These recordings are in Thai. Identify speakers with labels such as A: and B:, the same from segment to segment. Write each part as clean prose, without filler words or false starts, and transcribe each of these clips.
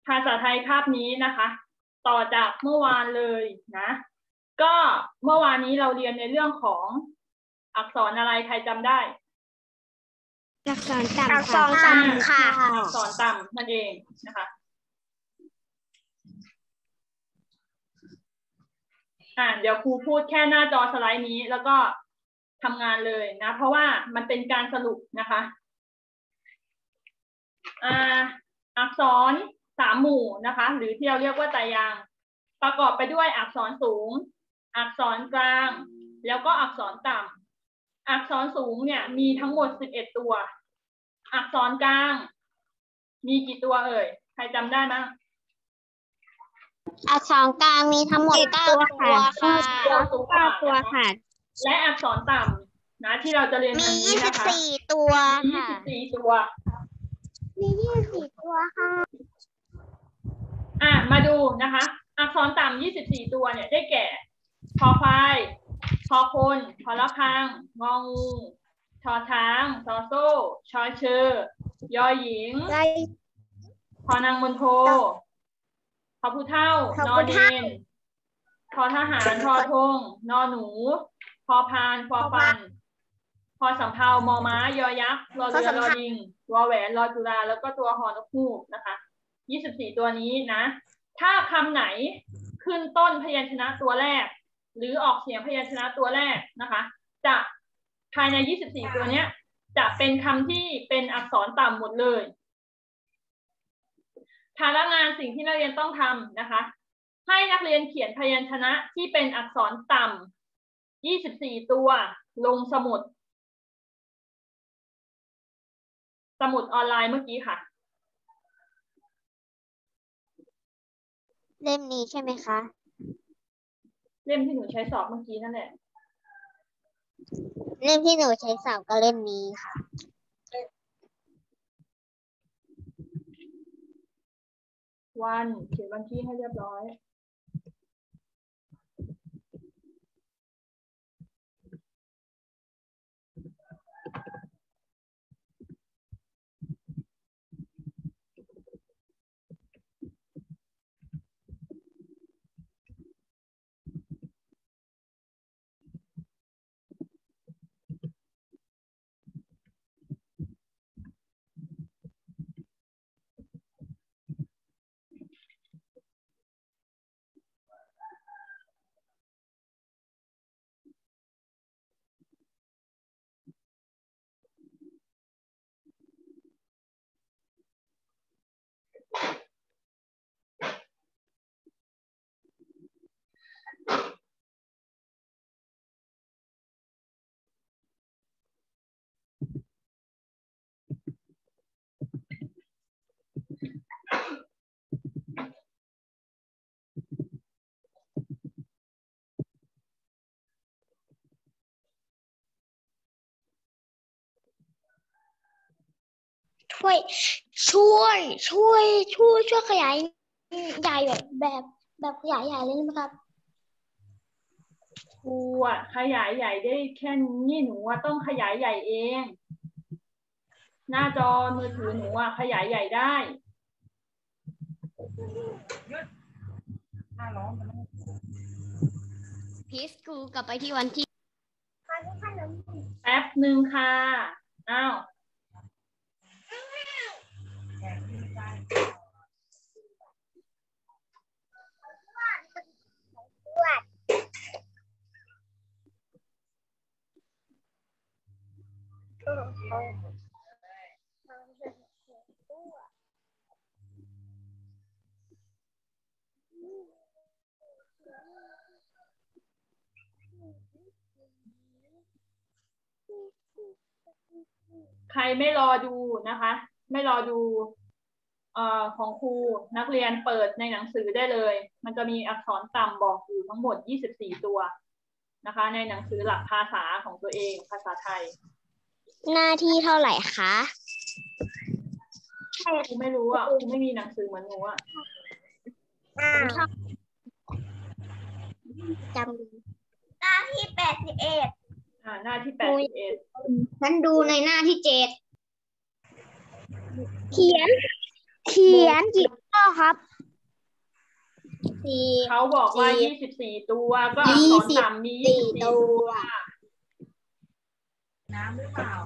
A: ภาษาไทยคาบนี้นะคะ ต่อจากเมื่อวานเลยนะ ก็เมื่อวานนี้เราเรียนในเรื่องของอักษรอะไรใครจำได้
B: อักษรต่ำ
C: อักษรต่ำค่ะ
A: อักษรต่ำนั่นเองนะคะเดี๋ยวครูพูดแค่หน้าจอสไลด์นี้แล้วก็ทำงานเลยนะเพราะว่ามันเป็นการสรุปนะคะอักษร3 หมู่นะคะหรือที่เราเรียกว่าไตรยางค์ประกอบไปด้วยอักษรสูงอักษรกลางแล้วก็อักษรต่ำอักษรสูงเนี่ยมีทั้งหมด11 ตัวอักษรกลางมีกี่ตัวเอ่ยใครจำได้มั้ง
C: อักษรกลางมีทั้งหมด9 ตัวค่ะ
B: 9 ตัวค่ะ
A: และอักษรต่ำนะที่เราจะเรียนวันนี้นะคะ
C: 24 ตัวค่ะ
A: 24 ตัว
C: มี24 ตัวค่ะ
A: มาดูนะคะอักษรต่ำ24 ตัวเนี่ยได้แก่คอควายคอคนคอละคังงองูชอช้างซอโซ่ชอเชอยอหญิงพอนางมณโฑพอผู้เฒ่านอเนนพอทหารทอธงนอหนูพอพานฟอฟันพอสำเภามอม้ายอยักษ์รอเรือรอลิงวอแหวนรอจุฬาแล้วก็ตัวหอนกฮูกนะคะ24 ตัวนี้นะถ้าคำไหนขึ้นต้นพยัญชนะตัวแรกหรือออกเสียงพยัญชนะตัวแรกนะคะจะภายใน24 ตัวนี้จะเป็นคำที่เป็นอักษรต่ำหมดเลยภาระงานสิ่งที่นักเรียนต้องทำนะคะให้นักเรียนเขียนพยัญชนะที่เป็นอักษรต่ำ24 ตัวลงสมุดออนไลน์เมื่อกี้ค่ะ
C: เล่มนี้ใช่ไหมคะ
A: เล่มที่หนูใช้สอบเมื่อกี้นั่นแหละ
C: เล่มที่หนูใช้สอบก็เล่มนี้ค่ะ
A: วันเขียนวันที่ให้เรียบร้อย
C: ช่วยขยายใหญ่แบบขยายใหญ่เลยนะครับ
A: ครูขยายใหญ่ได้แค่นี้หนูต้องขยายใหญ่เองหน้าจอมือถือหนูขยายใหญ่ได้
B: พีสกูกลับไปที่วันที่
A: แป๊บหนึ่งค่ะอ้าวใครไม่รอดูนะคะไม่รอดูของครูนักเรียนเปิดในหนังสือได้เลยมันจะมีอักษรต่ำบอกอยู่ทั้งหมด24 ตัวนะคะในหนังสือหลักภาษาของตัวเองภาษาไทย
C: หน้าที่เท่าไหร่คะ
A: ครูไม่รู้ครูไม่มีหนังสือเหมือนหนู
C: จำหน้าที่81
A: หน้าที่81
C: ฉันดูในหน้าที่7เขียนขียนกี่ข้อครับสี่
A: เขาบอกว่า
C: สี่
A: 24 ตัว ก็อักษรต่ำมี 24 ตัว
D: น้ำหรือเปล่า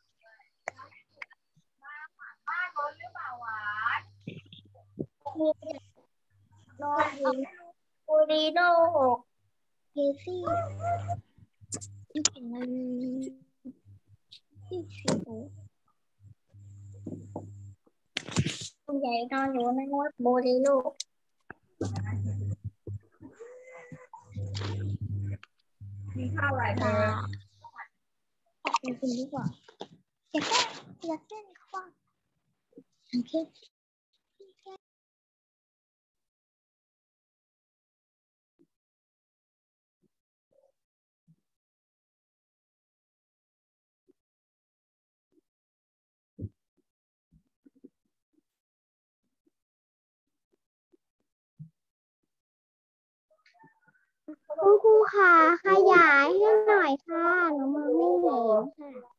C: โนหินบูริโดเคซี่ที่เป็นอะไรที่สิบผู้ใหญ่นอนอยู่ในวัดบูริโด
D: มีข้าวอะไรเธอ
C: เป็นคนดีกว่าอย่าแกล้งเขาว่าโอเคคุณครูค่ะขยายให้หน่อยค่ะหนูมองไม่เห็น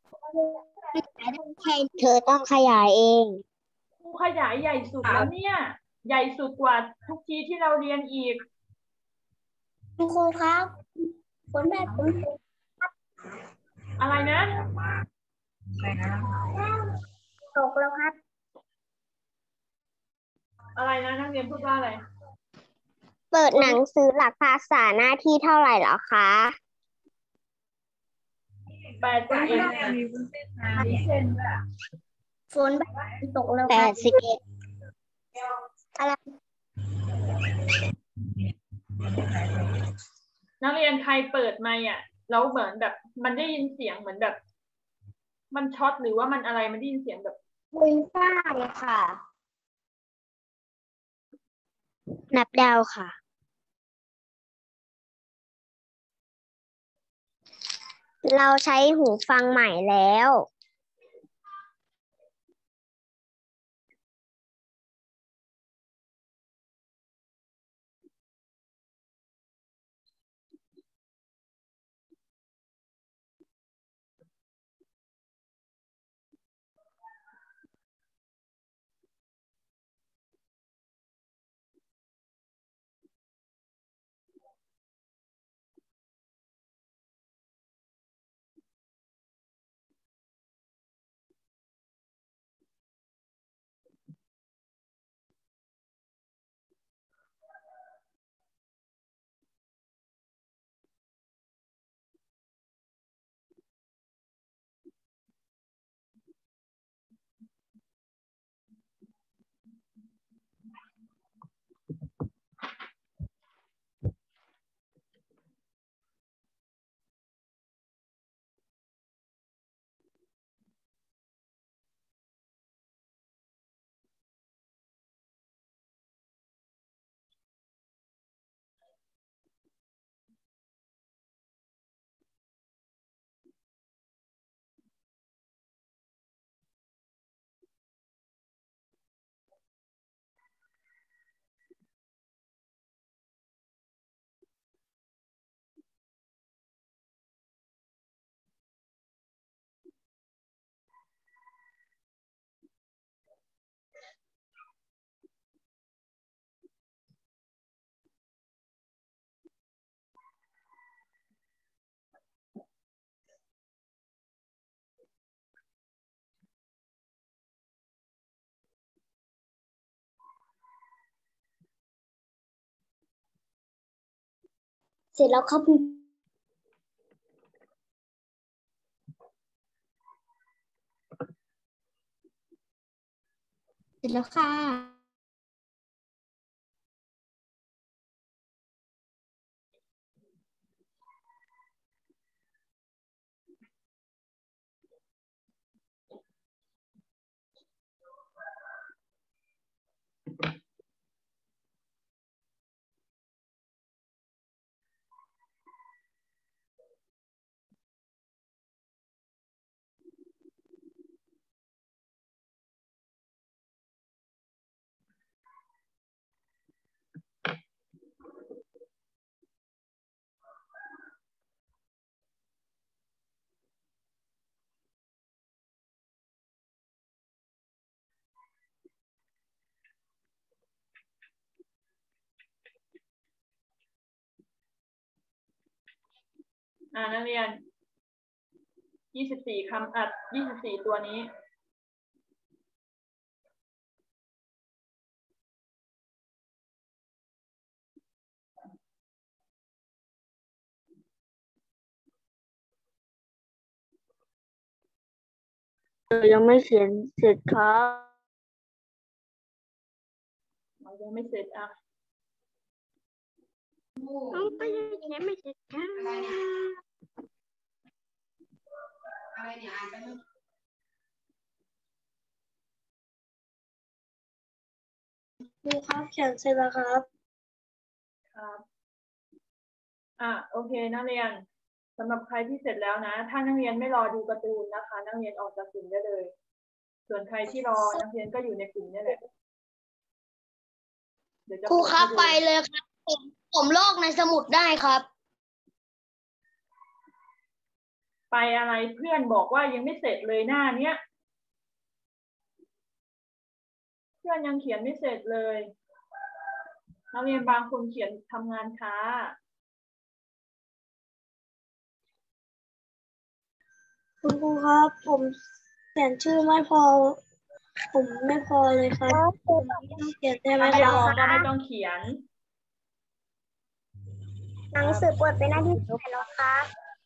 C: ค่ะเธอต้องขยายเอง
A: ครูขยายใหญ่สุดแล้วเนี่ย ใหญ่สุดกว่าทุกทีที่เราเรียนอีก
C: คุณครูครับฝนแบบฝน
A: อะไรนะ
D: อะไรนะ
C: ตกแล้วครับ
A: อะไรนะนักเรียนพูดว่าอะไร
C: เปิดหนังสือหลักภาษาหน้าที่เท่าไหร่เหรอคะ
A: แปดสิบเอ็ด
D: มีวุ้นเส้นนะมีเส้นด้วยอะ
C: ฝนแบบตกแล้วครับ81อะไร
A: นักเรียนใครเปิดไมค์อ่ะแล้วเหมือนแบบมันได้ยินเสียงเหมือนแบบ มันช็อตหรือว่ามันอะไรมันได้ยินเสียงแบบ
C: คุยฟ้าเลยค่ะ นับดาวค่ะ เราใช้หูฟังใหม่แล้วเสร็จแล้วครับเสร็จแล้วค่ะ
A: นักเรียน24คำ24ตัวนี้
C: ยังไม่เขียนเสร็จครับ
A: ยังไม่เสร็จ
B: น้องก็ยังเขียนไม่เสร็จค่ะ
D: อะไรเนี่ยอ่านไปเลย
C: ครูครับเขียนเสร็จแล้วครับ
A: ครับโอเคนักเรียนสำหรับใครที่เสร็จแล้วนะถ้านักเรียนไม่รอดูการ์ตูนนะคะนักเรียนออกจากกลุ่มได้เลยส่วนใครที่รอนักเรียนก็อยู่ในกลุ่มนี่แหละเดี๋ยวจะ
C: ครูครับไปเลยครับผมลอกในสมุดได้ครับ
A: ไปอะไรเพื่อนบอกว่ายังไม่เสร็จเลยหน้าเนี้ยเพื่อนยังเขียนไม่เสร็จเลยนักเรียนบางคนเขียนทำงานช้า
C: คุณครูครับผมเขียนชื่อไม่พอผมไม่พอเลยครับผมต้องเขียนได้ไหม
A: ถ้าไม่
C: ครั
A: พอบ ก็ไม่ต้องเขียน
C: หนังสือเปิดไปหน้าที่เท่าไหร่แล้วครับ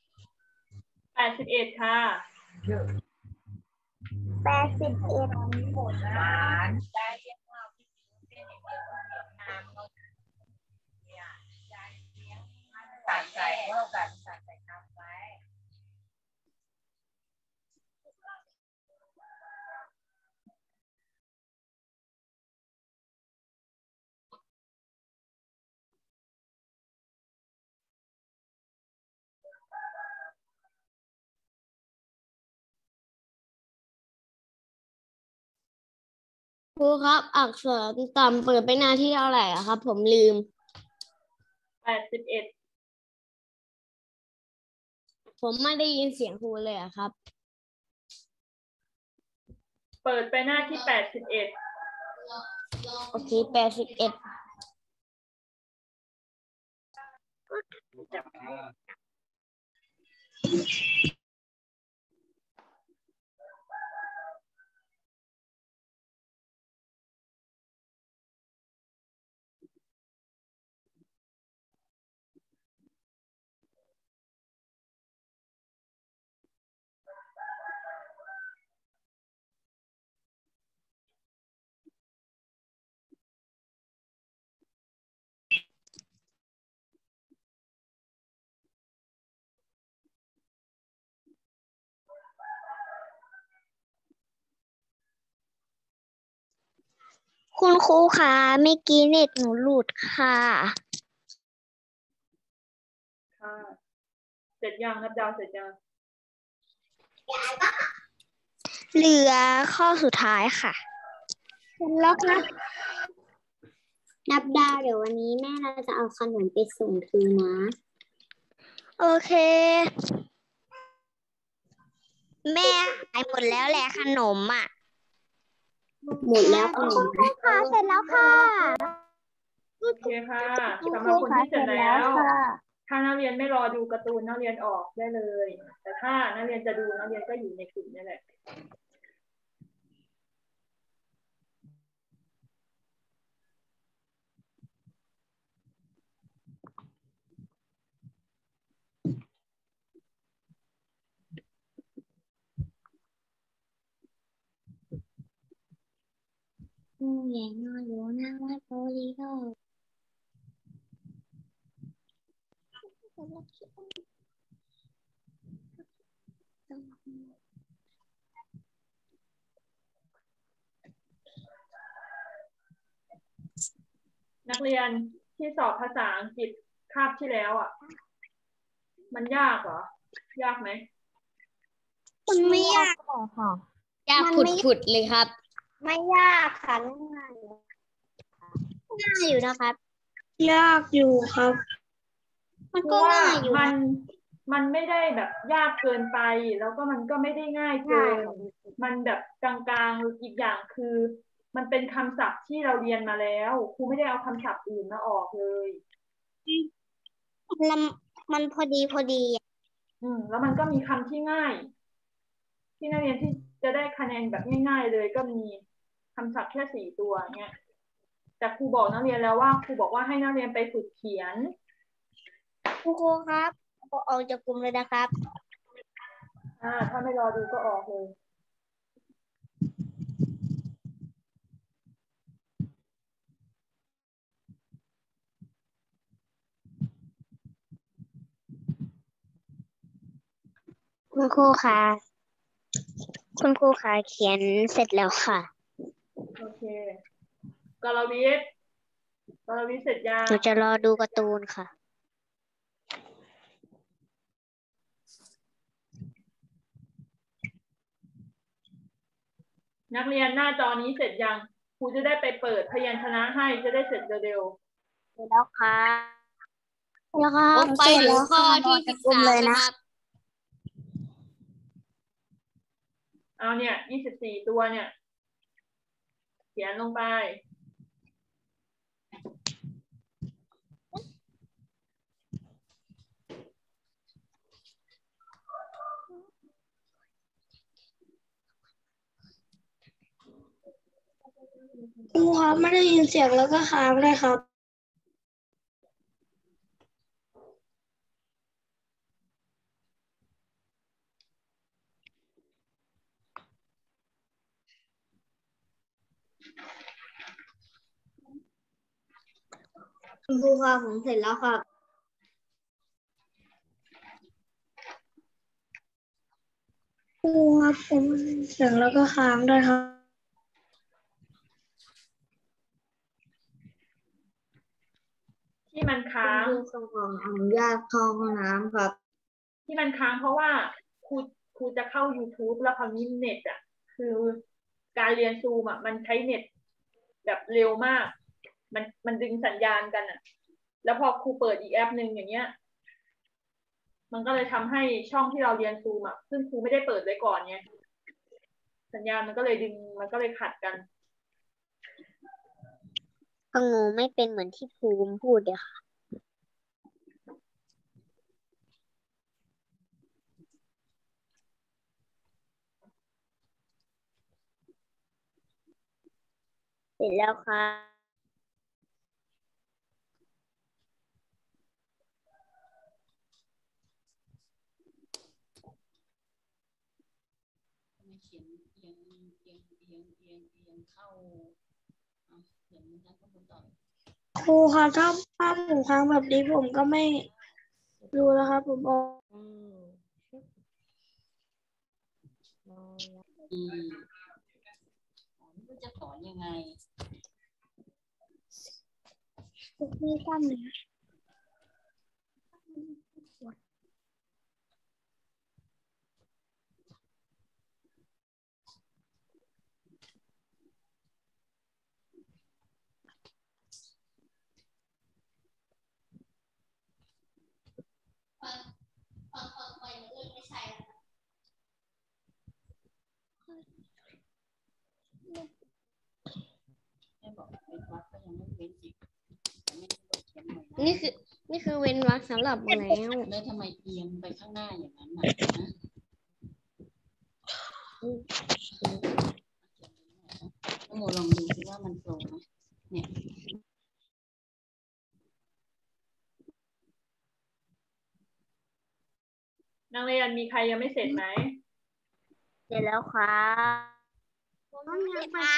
A: 81ค่ะ
C: 81
D: หมดนะได้เรียกว่าพี่เส้นอย่างเดียวก็เรียนนานเราเนี่ยใจเลี้ยงตัดใส่เท่ากันตัดใส่คำไว้
B: ครูครับอักษรต่ำเปิดไปหน้าที่เท่าไหร่อะครับ ผมลืม
A: 81
B: ผมไม่ได้ยินเสียงครูเลยอะครับ
A: เปิดไปหน้าที่81
B: โอเค81
C: คุณครูคะเมื่อกี้เน็ตหนูหลุดค่ะ
A: เสร็จยังนับดาวเสร็จยัง
C: เหลือข้อสุดท้ายค่ะเสร็จแล้วครับ
B: นับดาวเดี๋ยววันนี้แม่เราจะเอาขนมไปส่งคืนนะ
C: โอเคแม่หายหมดแล้วแหละขนมอ่ะ
B: หมดแล้วขนมนะ
C: ค่ะเสร็จแล้วค่ะ
A: โอเคค่ะสำหรับคนที่เสร็จแล้วถ้านักเรียนไม่รอดูการ์ตูนนักเรียนออกได้เลย แต่ถ้านักเรียนจะดูนักเรียนก็อยู่ในกลุ่มนี่แหละ
B: แย่นอนอยู่หน้าวัดโพลีโด
A: นักเรียนที่สอบภาษาอังกฤษคาบที่แล้วมันยากเหรอยากไหม
C: มันไม่ยากค่ะ
B: ยากผุดๆเลยครับ
C: ไม่ยากค่ะง่ายอยู่นะครับ ยากอยู่ครับ
B: มัน
A: เพ
B: ก็
A: ราะว่า
B: ง่ายอยู่
A: มันไม่ได้แบบยากเกินไปแล้วก็มันก็ไม่ได้ง่ายเกินมันแบบกลางๆอีกอย่างคือ มันเป็นคำศัพท์ที่เราเรียนมาแล้วครูไม่ได้เอาคำศัพท์อื่นมาออกเลย
C: มันพอดี
A: แล้วมันก็มีคำที่ง่าย ที่นักเรียนที่จะได้คะแนนแบบง่ายๆเลยก็มีคำศัพท์แค่4 ตัวเนี่ยแต่ครูบอกนักเรียนแล้วว่าครูบอกว่าให้นักเรียนไปฝึกเขียน
C: ครูครับออกจากกลุ่มเลยนะครับ
A: ถ้าไม่รอดูก็ออกเลย
C: คุณครูคะคุณครูคะเขียนเสร็จแล้วค่ะ
A: โอเคกรวิทย์เสร็จยัง
C: หนูจะรอดูการ์ตูนค่ะ
A: นักเรียนหน้าจอนี้เสร็จยังครูจะได้ไปเปิดพยัญชนะให้จะได้เสร็จเร็ว
C: เสร็จแล้วค่ะ
B: แล้วครับไปถึงข้อที่13นะครับ
A: ๆเอาเนี่ย24 ตัวเนี่ยเขียนลงไป
B: ครูครับไม่ได้ยินเสียงแล้วก็ค้างเลยครับคุณครูครับผมเสร็จแล้วครับครูครับผมเสียงแล้วก็ค้างด้วยครับ
A: ที่มันค้าง
B: คุณครูขออนุญาตเข้าห้องน้ำครับ
A: ที่มันค้างเพราะว่าครูจะเข้า YouTube แล้วคราวนี้เน็ตอ่ะคือการเรียนซูมอ่ะมันใช้เน็ตแบบเร็วมาก มันดึงสัญญาณกันอ่ะ แล้วพอครูเปิดอีกแอปหนึ่งอย่างเงี้ย มันก็เลยทำให้ช่องที่เราเรียนซูมอ่ะซึ่งครูไม่ได้เปิดไว้ก่อนไงสัญญาณมันก็เลยดึงมันก็เลยขัดกัน
C: ของหนูไม่เป็นเหมือนที่ภูมิพูดเลยค่ะ เสร็จแล้วค่ะ
D: ไม่เขียนเอียงเข้าเขียนมันนั้นก็คนต่อ
B: ครูครับถ้าผมค้างแบบนี้ผมก็ไม่รู้แล้วครับผมออก
D: ไม่จะสอนยังไง
C: ไม่ตั้งเลย
D: แม่บอกเป็นวัดก็ยังไม่เว้นอีกไม่ได้เขียนใหม่
B: นี่คือเว้นวรรคสำหรับแล้ว
D: แล้วทำไมเอียงไปข้างหน้าอย่างนั้นน่ะนะโมลองดูสิว่ามันตรงไหมเนี่ย
A: นักเรียนมีใครยังไม่เสร็จไหม
C: เสร็จแล้วค่ะ
B: ต้องยังครับ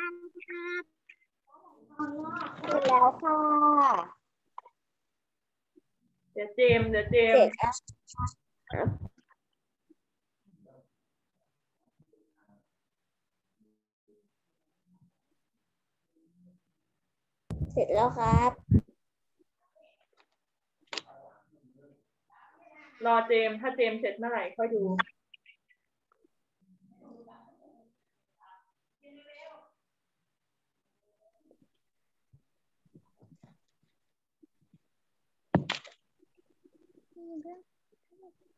C: เสร็จแล้วค่ะ
A: เดี๋ยวเจมส์
C: เสร็จแล้วเสร็จแล้วครับ
A: รอเจมส์ถ้าเจมส์เสร็จเมื่อไหร่ค่อยดู
C: เ